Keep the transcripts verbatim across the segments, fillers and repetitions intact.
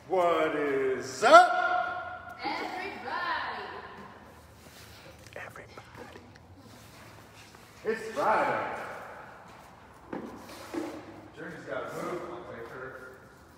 What is up? Everybody! Everybody. It's Friday. Journey's got to move. I'll take her.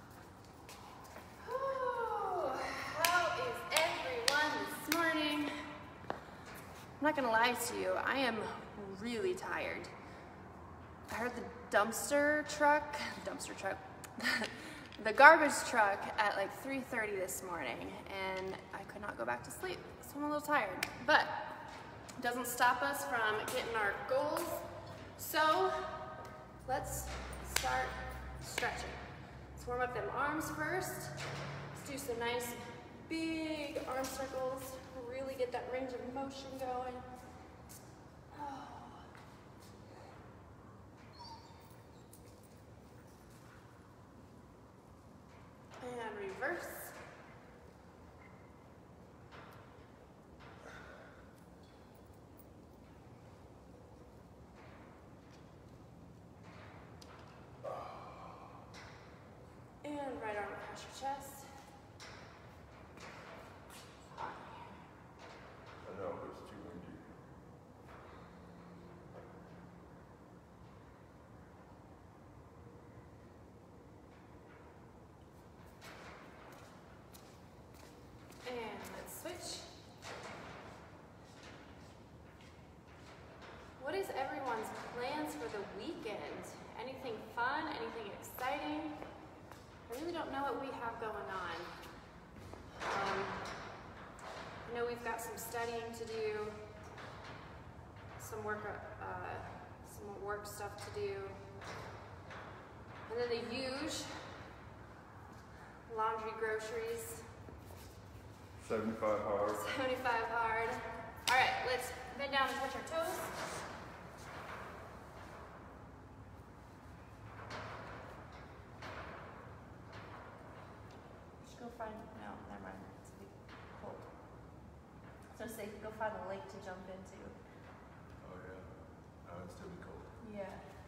Ooh, how is everyone this morning? I'm not gonna lie to you, I am really tired. I heard the dumpster truck, dumpster truck, the garbage truck at like three thirty this morning, and I could not go back to sleep, so I'm a little tired. But it doesn't stop us from getting our goals. So let's start stretching. Let's warm up them arms first. Let's do some nice big arm circles. Really get that range of motion going. Oh. And reverse. And right arm across your chest. I know, but it's too windy. And let's switch. What is everyone's plans for the weekend? Anything fun? Anything exciting? I really don't know what we have going on. Um, I know we've got some studying to do, some work, uh, some work stuff to do, and then the huge laundry, groceries. seventy-five hard. seventy-five hard. All right, let's bend down and touch our toes. Just go find, no, never mind, it's too cold. So say, go find a lake to jump into. Oh, yeah. Oh, it's still be cold. Yeah.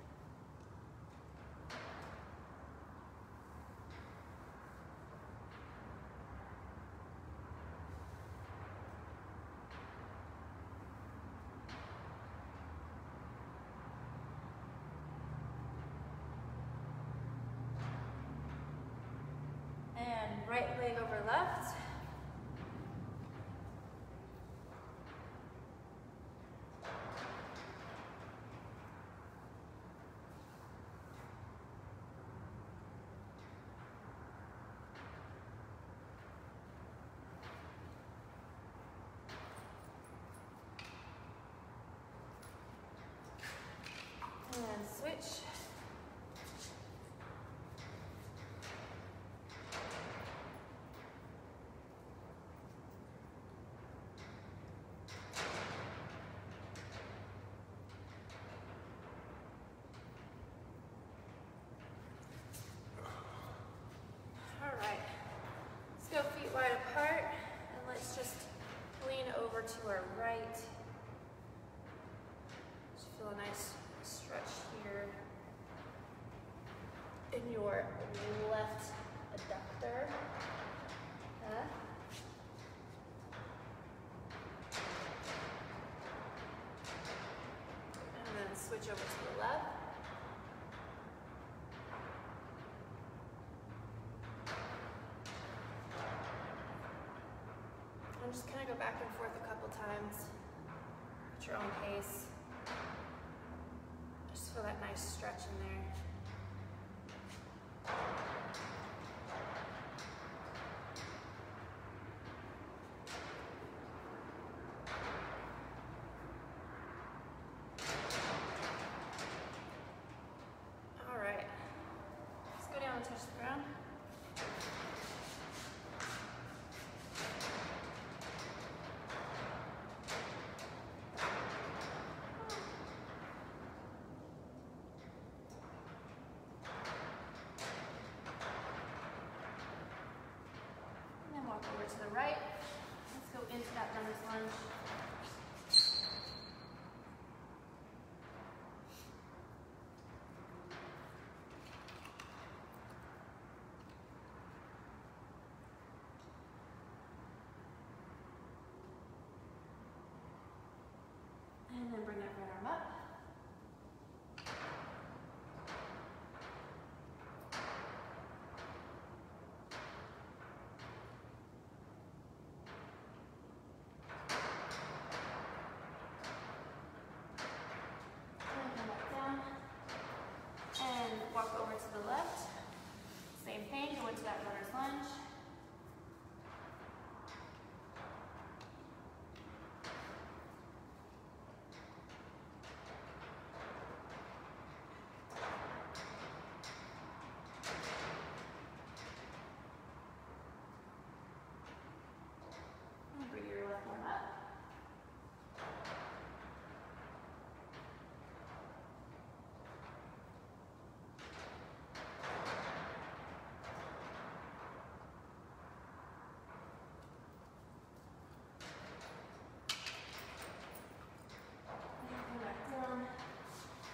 And right leg over left. And switch. All right, let's go feet wide apart, and let's just lean over to our right. Just feel a nice stretch here in your left adductor. Huh? And then switch over to the left. And just kind of go back and forth a couple times at your own pace. Just feel that nice stretch in there. All right, let's go down and touch the ground. Over to the right. Let's go into that runner's lunge.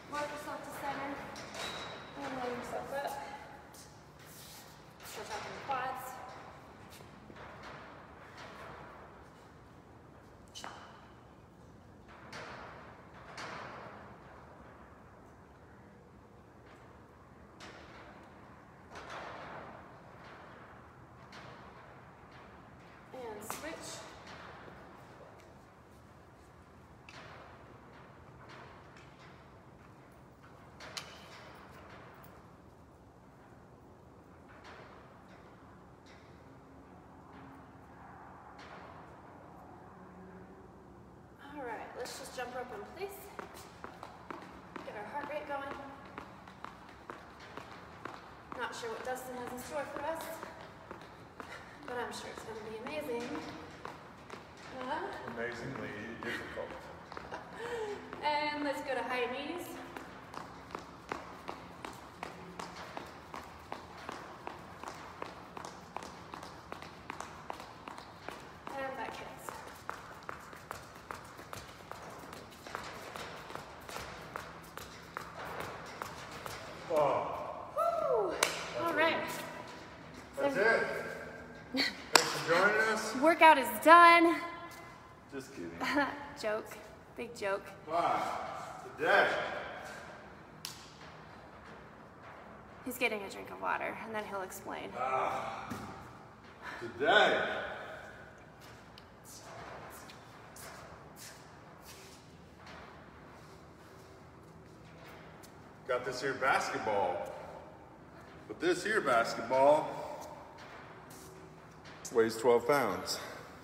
Work yourself to center. And load yourself up. Stretch out the quads. And switch. All right, let's just jump rope in place. Get our heart rate going. Not sure what Dustin has in store for us, but I'm sure it's going to be amazing. Uh, Amazingly difficult. and let's go to high knees. And back hips. Oh, Woo! All right. that's it. Thanks for joining us. Workout is done. Just kidding. Joke. Big joke. Wow. Today. He's getting a drink of water, and then he'll explain. Ah. Today. Got this here basketball. But this here basketball weighs twelve pounds.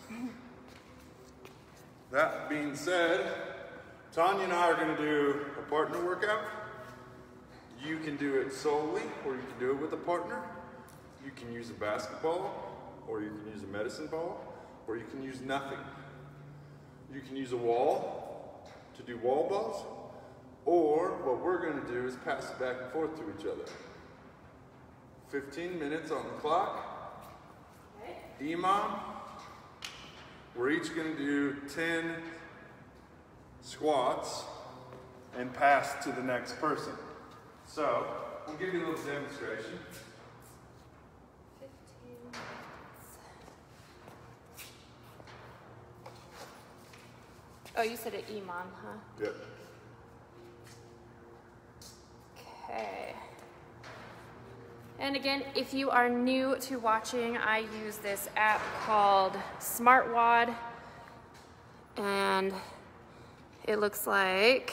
That being said, Tanya and I are going to do a partner workout. You can do it solely, or you can do it with a partner. You can use a basketball, or you can use a medicine ball, or you can use nothing. You can use a wall to do wall balls, or what we're going to do is pass it back and forth to each other. fifteen minutes on the clock. Okay. Imam. We're each going to do ten squats and pass to the next person. So, we'll give you a little demonstration. fifteen minutes. Oh, you said it Imam, huh? Yep. Okay. And again, if you are new to watching, I use this app called SmartWOD, and it looks like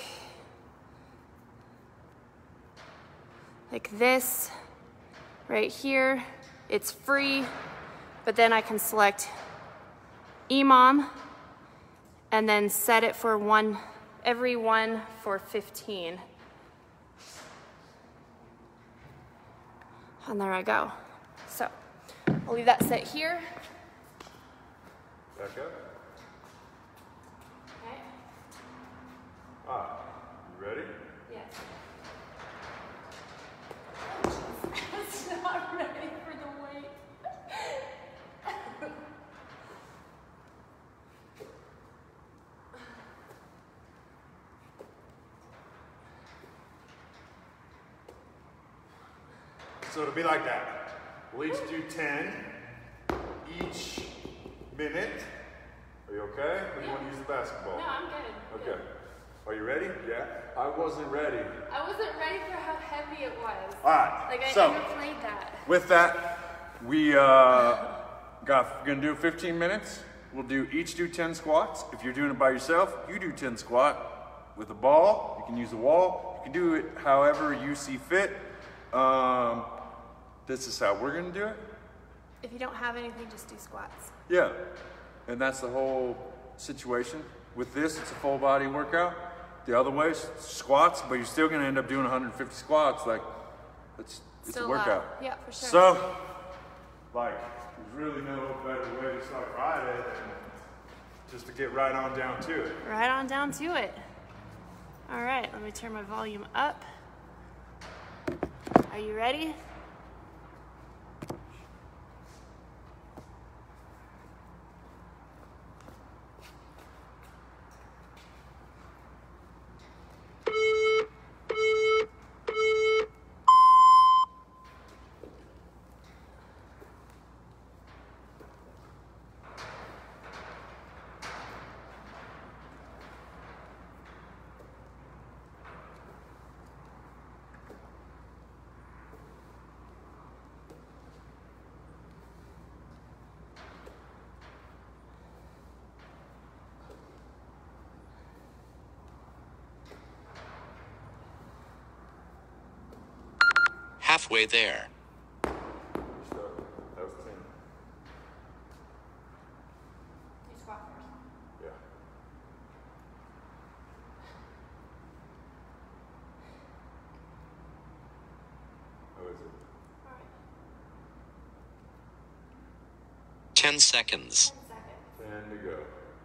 like this right here. It's free, but then I can select Imam and then set it for one, every one for fifteen. And there I go. So I'll leave that set here. Back up. Okay. Ah, you ready? Yes. It's not ready for the weight. So it'll be like that. We'll each do ten each minute. Are you okay? Or do you want to use the basketball? No, I'm good. Okay. Are you ready? Yeah. I wasn't ready. I wasn't ready for how heavy it was. All right. Like I so, never played that. with that, we uh, got gonna do fifteen minutes. We'll do each do ten squats. If you're doing it by yourself, you do ten squat with a ball. You can use a wall. You can do it however you see fit. Um, this is how we're gonna do it. If you don't have anything, just do squats. Yeah, and that's the whole situation. With this, it's a full body workout. The other way is squats, but you're still gonna end up doing one hundred fifty squats. Like, it's it's Still a workout. loud. Yeah, for sure. So, like, there's really no better way to start Friday than just to get right on down to it. Right on down to it. All right, let me turn my volume up. Are you ready? Halfway there. That was ten. You squat first. Yeah. How is it? All right. Ten seconds. Ten seconds. Ten to go.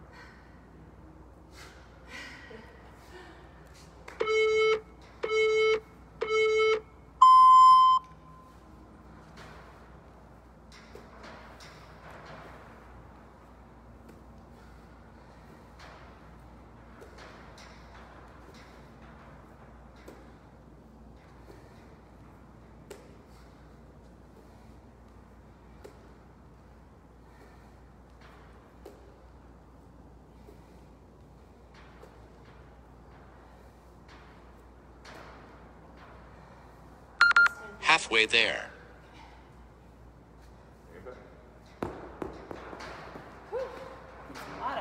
Halfway there. Bring it back. Whew. That's a lot of.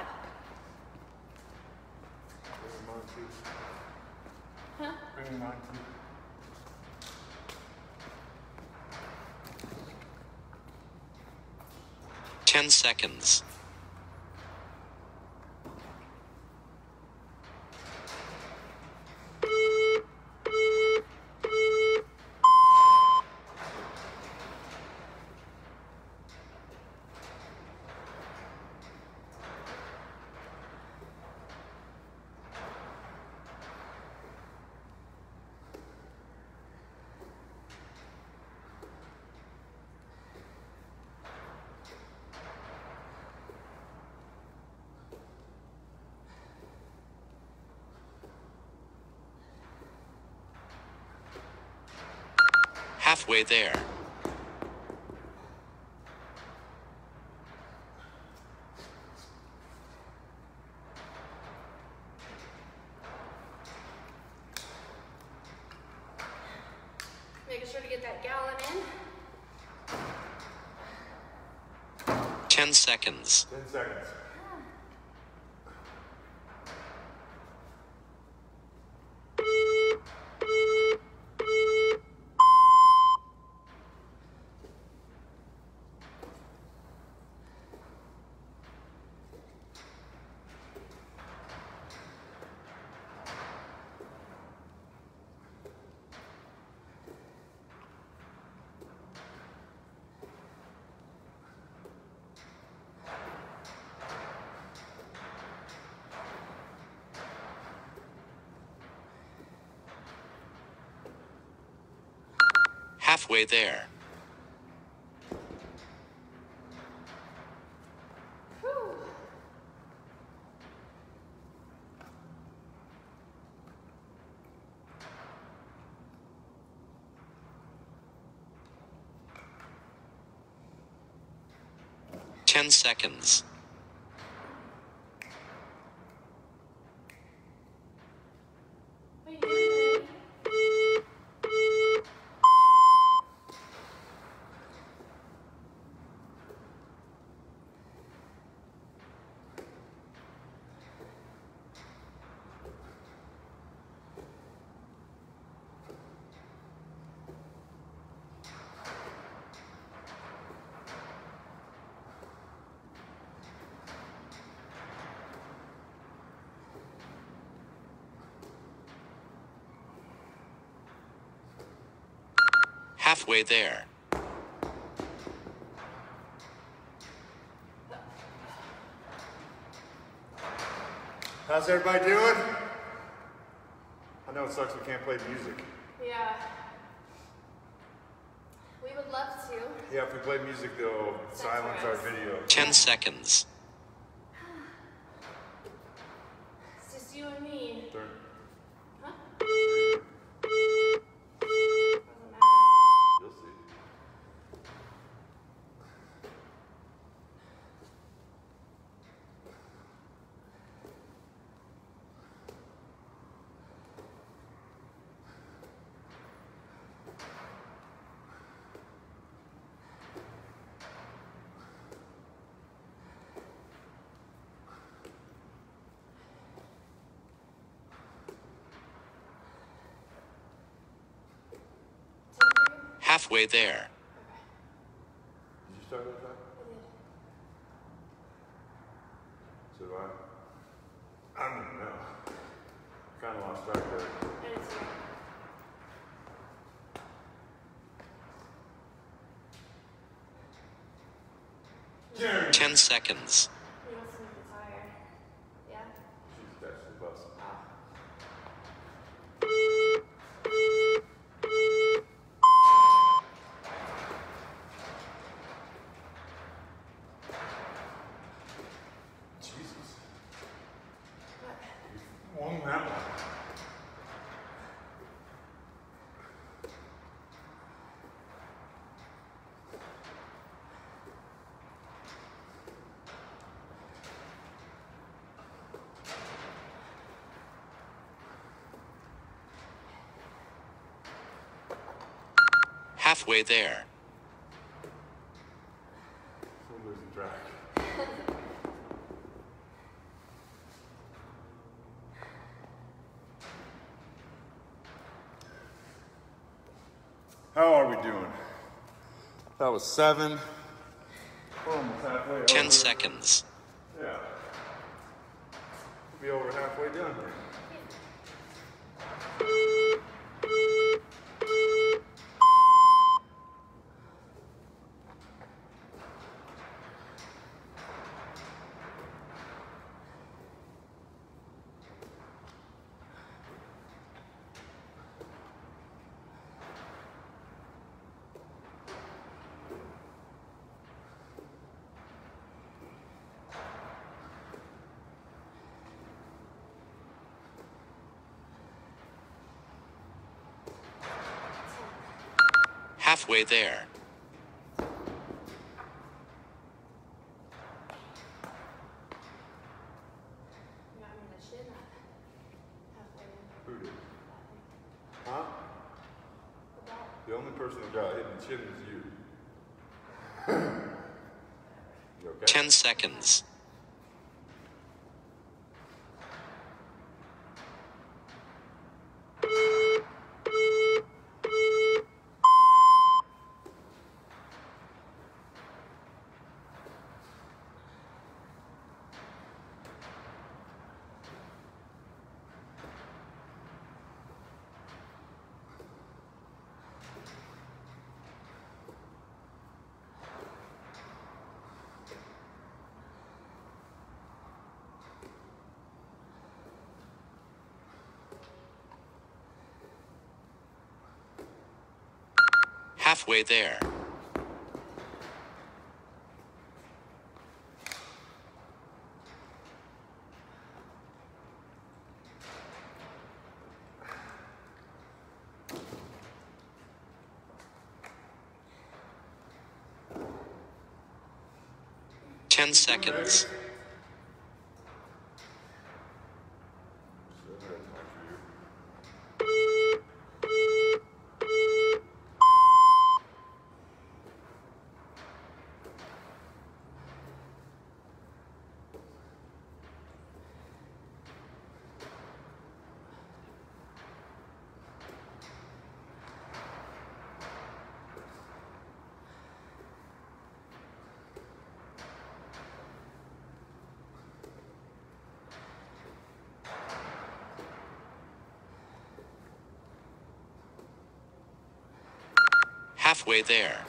Bring him on too. Huh? Bring him on too. Ten seconds. Halfway there. Making sure to get that gallon in. Ten seconds. Ten seconds. Halfway there. Whew. Ten seconds. What are you doing, baby? Halfway there. How's everybody doing? I know it sucks we can't play music. Yeah. We would love to. Yeah, if we play music, they'll silence our video. Ten seconds. It's just you and me. Turn. Huh? Doesn't matter. You'll see. Halfway there. Did you start with that? So do I? I don't even know. Kind of lost track there. Jeremy. Ten seconds. He wants to make the tire. Yeah? She's attached to the bus. Jesus. What? Long that one. Halfway there. We're losing track. How are we doing? That was seven. We're almost halfway. Ten over. seconds. Yeah. We'll be over halfway done here. Halfway there. You got me in the shin at halfway in. Who did? Huh? About The only person that got hit in the chin is you. You okay? Ten seconds. Halfway there. Ten seconds. Halfway there.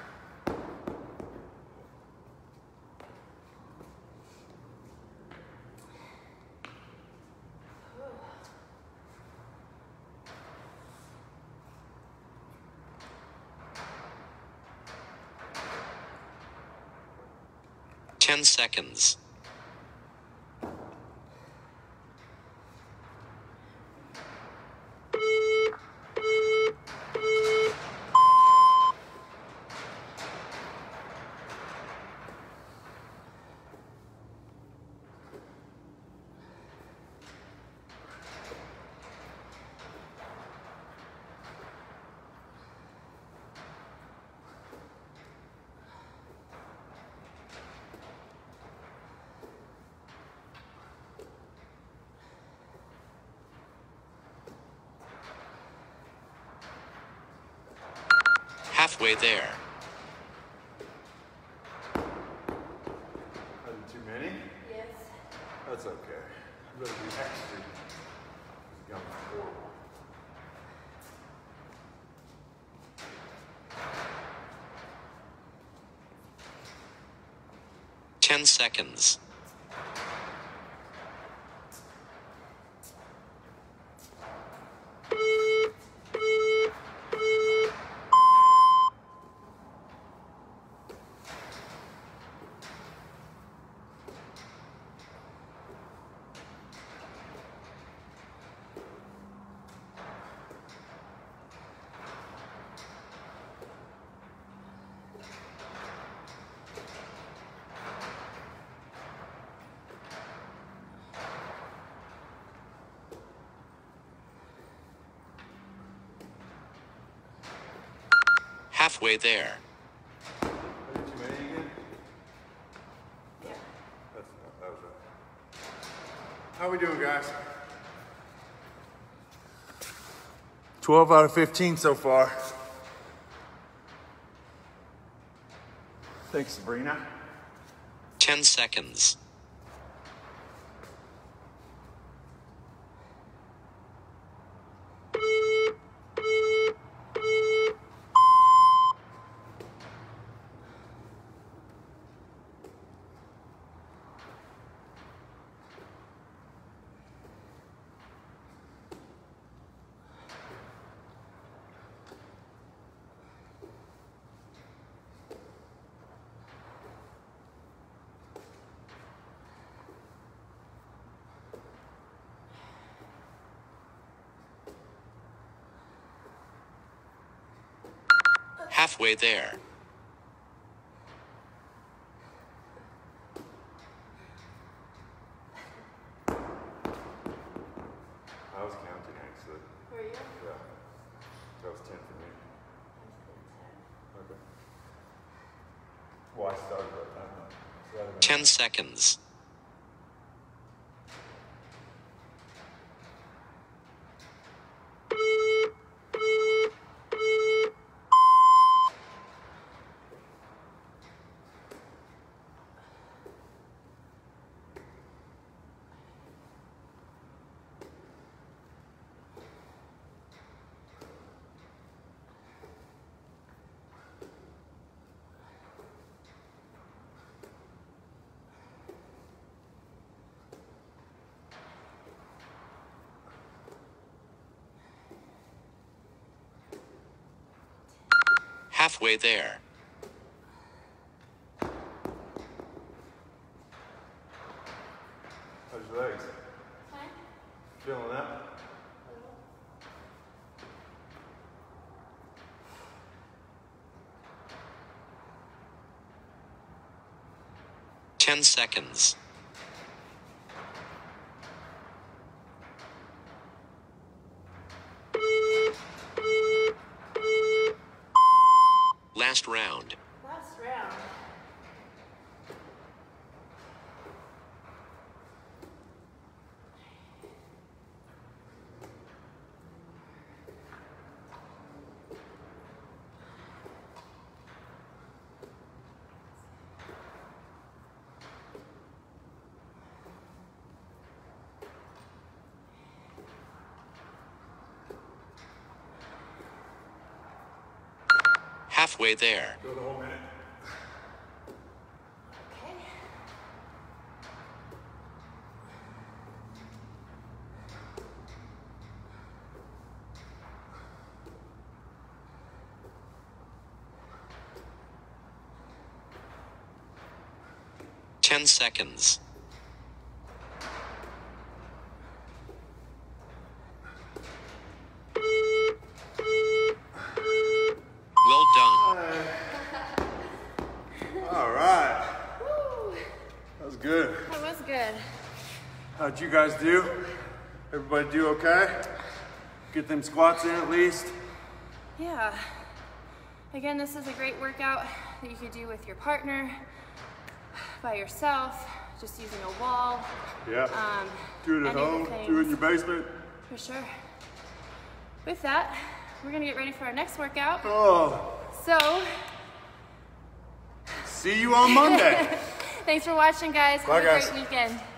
Ten seconds. Halfway there. Are there too many? Yes. That's okay. I'm gonna be extra. This gum is horrible. Ten seconds. Halfway there. Are there too many again? Yeah. That's not, that was right. How we doing, guys? twelve out of fifteen so far. Thanks, Sabrina. Ten seconds. Halfway there. I was counting actually. Were you? Yeah. That was ten for me. Okay. Well, I started right time. So that'd have been- Ten seconds. Halfway there. How's your legs? Fine. Feeling that? Ten seconds. Last round. Last round. Halfway there. Go the whole minute. Okay. Ten seconds. Well done. All right. Woo. That was good. That was good. How'd you guys do? Everybody do okay? Get them squats in at least? Yeah. Again, this is a great workout that you could do with your partner, by yourself, just using a wall. Yeah. Um, Do it at any of the home, things. do it in your basement. For sure. With that, we're gonna get ready for our next workout. Oh, So, see you on Monday. thanks for watching, guys. Bye, Have a guys. great weekend.